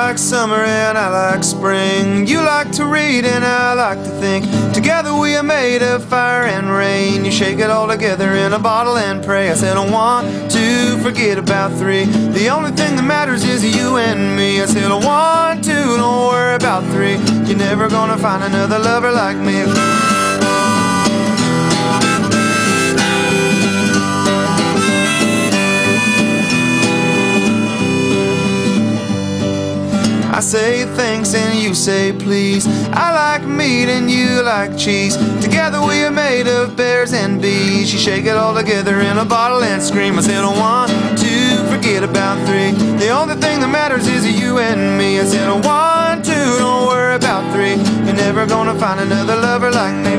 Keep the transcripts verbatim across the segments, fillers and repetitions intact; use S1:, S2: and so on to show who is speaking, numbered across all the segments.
S1: like summer and I like spring. You like to read and I like to think. Together we are made of fire and rain. You shake it all together in a bottle and pray. I said I want to forget about three. The only thing that matters is you and me. I said I want to, don't worry about three. You're never gonna find another lover like me. I say thanks and you say please. I like meat and you like cheese. Together we are made of bears and bees. You shake it all together in a bottle and scream. I said I want to forget about three. The only thing that matters is you and me. I said I want to, don't worry about three. You're never gonna find another lover like me.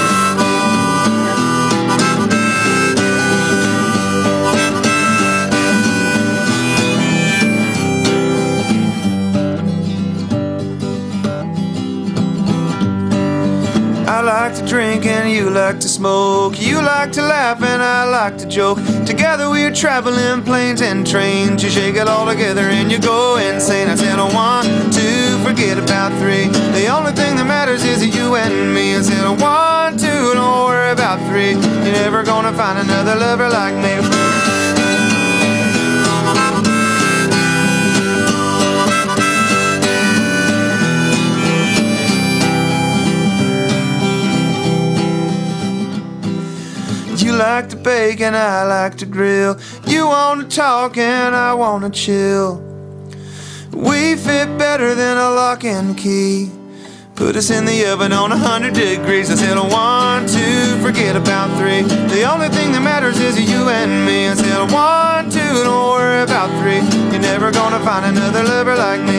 S1: I like to drink and you like to smoke. You like to laugh and I like to joke. Together we are traveling planes and trains. You shake it all together and you go insane. I said I want to forget about three. The only thing that matters is you and me. I said I want to, don't worry about three. You're never gonna find another lover like me. You like to bake and I like to grill. You want to talk and I want to chill. We fit better than a lock and key. Put us in the oven on a hundred degrees. I said I want to forget about three. The only thing that matters is you and me. I said I want to, don't worry about three. You're never gonna find another lover like me.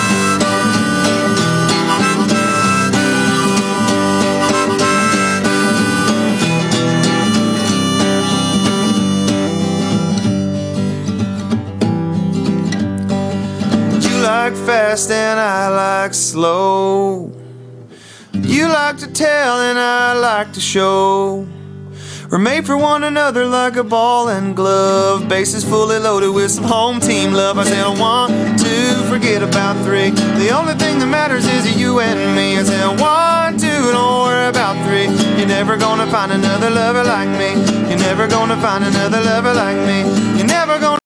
S1: You like fast and I like slow. You like to tell and I like to show. We're made for one another like a ball and glove. Bases fully loaded with some home team love. I said I want to forget about three. The only thing that matters is you and me. I said I want to, don't worry about three. You're never gonna find another lover like me. You're never gonna find another lover like me. You're never gonna